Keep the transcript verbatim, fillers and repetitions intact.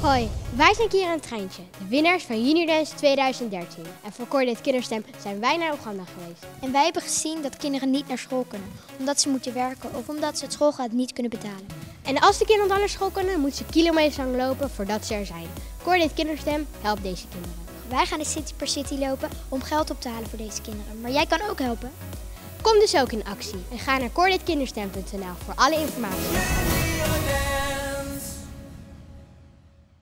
Hoi, wij zijn Kira en Treintje, de winnaars van Junior Dance tweeduizend dertien. En voor Koor Deed Kinderstem zijn wij naar Oeganda geweest. En wij hebben gezien dat kinderen niet naar school kunnen, omdat ze moeten werken of omdat ze het schoolgeld niet kunnen betalen. En als de kinderen dan naar school kunnen, moeten ze kilometers lang lopen voordat ze er zijn. Koor Deed Kinderstem helpt deze kinderen. Wij gaan de City per City lopen om geld op te halen voor deze kinderen, maar jij kan ook helpen. Kom dus ook in actie en ga naar koor deed kinderstem punt n l voor alle informatie.